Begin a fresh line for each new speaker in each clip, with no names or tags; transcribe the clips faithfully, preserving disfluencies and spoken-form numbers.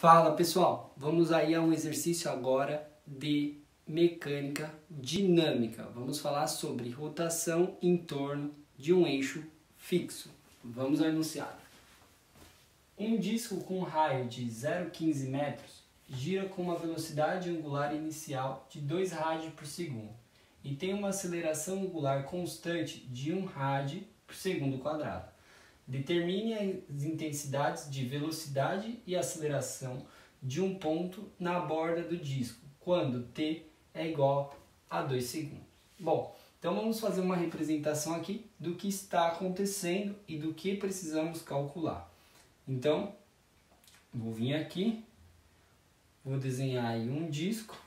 Fala pessoal, vamos aí a um exercício agora de mecânica dinâmica. Vamos falar sobre rotação em torno de um eixo fixo. Vamos ao enunciado. Um disco com raio de zero vírgula quinze metros gira com uma velocidade angular inicial de dois rádios por segundo e tem uma aceleração angular constante de um rádio por segundo quadrado. Determine as intensidades de velocidade e aceleração de um ponto na borda do disco, quando t é igual a dois segundos. Bom, então vamos fazer uma representação aqui do que está acontecendo e do que precisamos calcular. Então, vou vir aqui, vou desenhar aí um disco.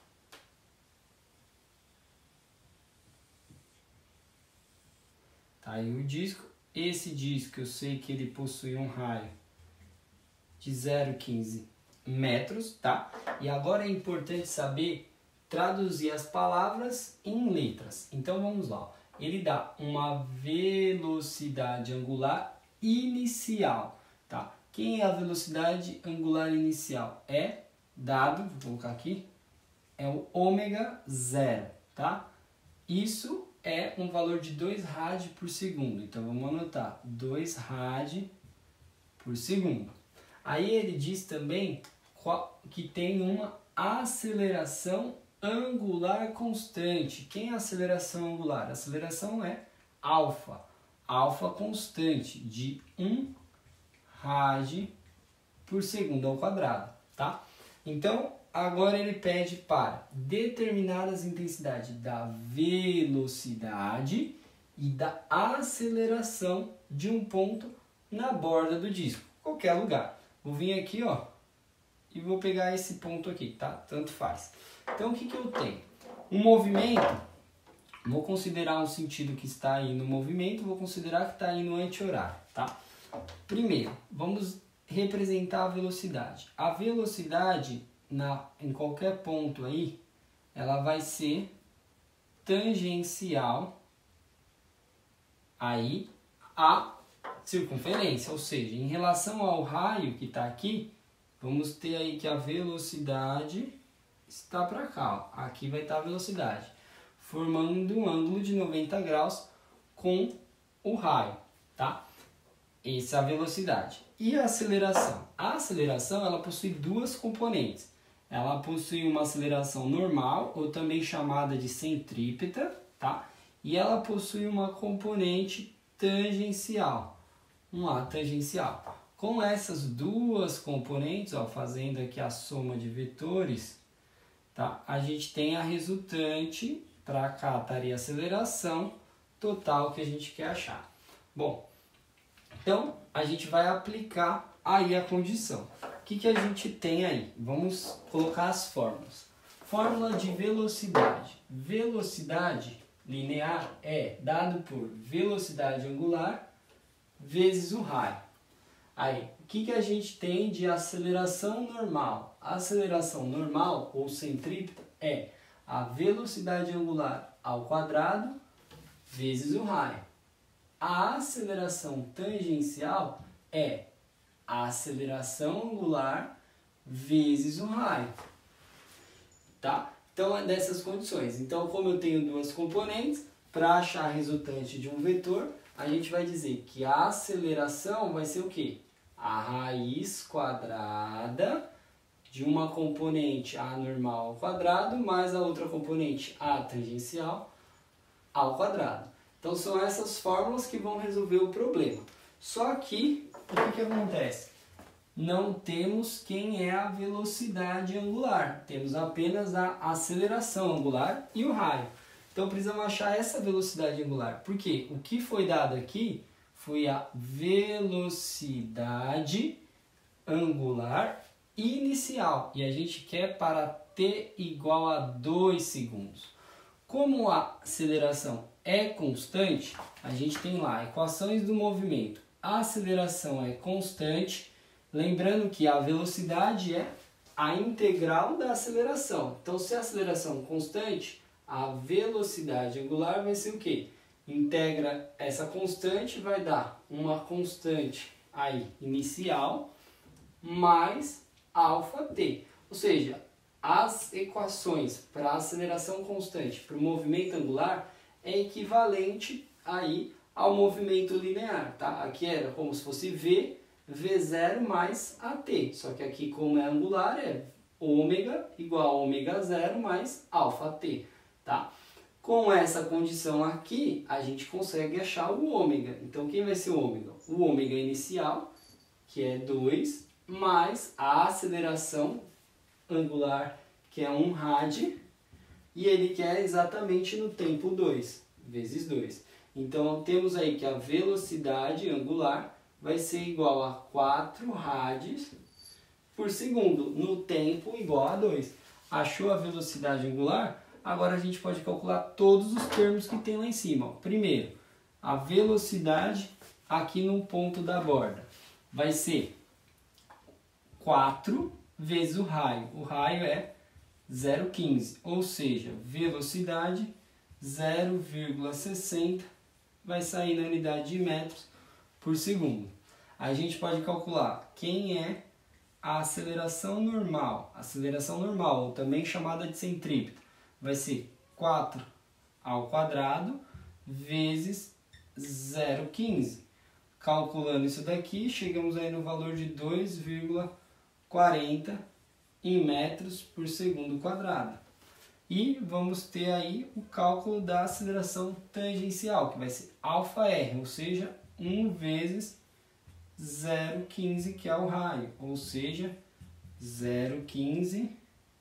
Tá aí o disco. Esse disco eu sei que ele possui um raio de zero vírgula quinze metros, tá? E agora é importante saber traduzir as palavras em letras. Então vamos lá. Ele dá uma velocidade angular inicial, tá? Quem é a velocidade angular inicial? É dado, vou colocar aqui, é o ômega zero, tá? Isso é um valor de dois rádios por segundo. Então vamos anotar dois rádios por segundo. Aí ele diz também que tem uma aceleração angular constante. Quem é a aceleração angular? A aceleração é alfa. Alfa constante de um rádio por segundo ao quadrado, tá? Então, agora ele pede para determinar as intensidades da velocidade e da aceleração de um ponto na borda do disco, qualquer lugar. Vou vir aqui, ó, e vou pegar esse ponto aqui, tá? Tanto faz. Então, o que que eu tenho? Um movimento, vou considerar um sentido que está aí no movimento, vou considerar que está aí no anti-horário, tá? Primeiro, vamos representar a velocidade. A velocidade Na, em qualquer ponto aí, ela vai ser tangencial aí à circunferência, ou seja, em relação ao raio que está aqui, vamos ter aí que a velocidade está para cá, ó. Aqui vai estar a velocidade, formando um ângulo de noventa graus com o raio, tá? Essa é a velocidade. E a aceleração? A aceleração, ela possui duas componentes. Ela possui uma aceleração normal, ou também chamada de centrípeta, tá? E ela possui uma componente tangencial, um lado tangencial. Com essas duas componentes, ó, fazendo aqui a soma de vetores, tá? A gente tem a resultante, para cá estaria a aceleração total que a gente quer achar. Bom, então a gente vai aplicar aí a condição. O que que a gente tem aí? Vamos colocar as fórmulas. Fórmula de velocidade. Velocidade linear é dado por velocidade angular vezes o raio. Aí, o que que a gente tem de aceleração normal? A aceleração normal, ou centrípeta, é a velocidade angular ao quadrado vezes o raio. A aceleração tangencial é a aceleração angular vezes o raio, tá? Então é dessas condições. Então, como eu tenho duas componentes, para achar a resultante de um vetor, a gente vai dizer que a aceleração vai ser o quê? A raiz quadrada de uma componente A normal ao quadrado mais a outra componente A tangencial ao quadrado. Então são essas fórmulas que vão resolver o problema. Só que, o que que acontece? Não temos quem é a velocidade angular. Temos apenas a aceleração angular e o raio. Então precisamos achar essa velocidade angular. Por quê? O que foi dado aqui foi a velocidade angular inicial. E a gente quer para t igual a dois segundos. Como a aceleração é constante, a gente tem lá equações do movimento. A aceleração é constante, lembrando que a velocidade é a integral da aceleração. Então, se a aceleração é constante, a velocidade angular vai ser o quê? Integra essa constante, vai dar uma constante aí inicial, mais alfa t. Ou seja, as equações para a aceleração constante para o movimento angular é equivalente aí ao movimento linear, tá? Aqui era como se fosse v, v zero mais at. Só que aqui, como é angular, é ômega igual a ômega zero mais alfa t, tá? Com essa condição aqui, a gente consegue achar o ômega. Então, quem vai ser o ômega? O ômega inicial, que é dois, mais a aceleração angular, que é um rad, e ele quer exatamente no tempo dois, vezes dois. Então, temos aí que a velocidade angular vai ser igual a quatro rads por segundo, no tempo igual a dois. Achou a velocidade angular? Agora a gente pode calcular todos os termos que tem lá em cima. Primeiro, a velocidade aqui no ponto da borda vai ser quatro vezes o raio. O raio é zero vírgula quinze, ou seja, velocidade zero vírgula sessenta vai sair na unidade de metros por segundo. A gente pode calcular quem é a aceleração normal. A aceleração normal, ou também chamada de centrípeta, vai ser quatro ao quadrado vezes zero vírgula quinze. Calculando isso daqui, chegamos aí no valor de dois vírgula quarenta em metros por segundo quadrado. E vamos ter aí o cálculo da aceleração tangencial, que vai ser αr, ou seja, um vezes zero vírgula quinze, que é o raio, ou seja, zero vírgula quinze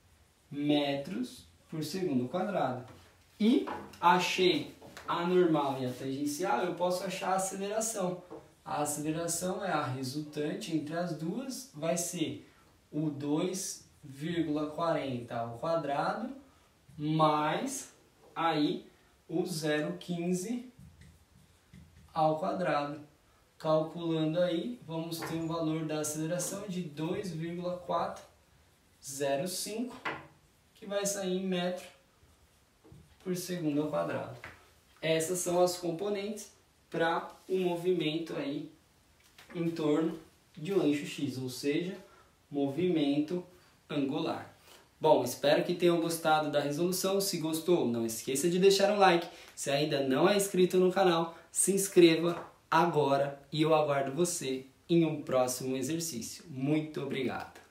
metros por segundo quadrado. E achei a normal e a tangencial, eu posso achar a aceleração. A aceleração é a resultante entre as duas, vai ser o dois vírgula quarenta ao quadrado mais aí o zero vírgula quinze ao quadrado. Calculando aí, vamos ter um valor da aceleração de dois vírgula quatrocentos e cinco, que vai sair em metro por segundo ao quadrado. Essas são as componentes para o movimento aí em torno de um eixo X, ou seja, movimento angular. Bom, espero que tenham gostado da resolução. Se gostou, não esqueça de deixar um like. Se ainda não é inscrito no canal, se inscreva agora e eu aguardo você em um próximo exercício. Muito obrigado!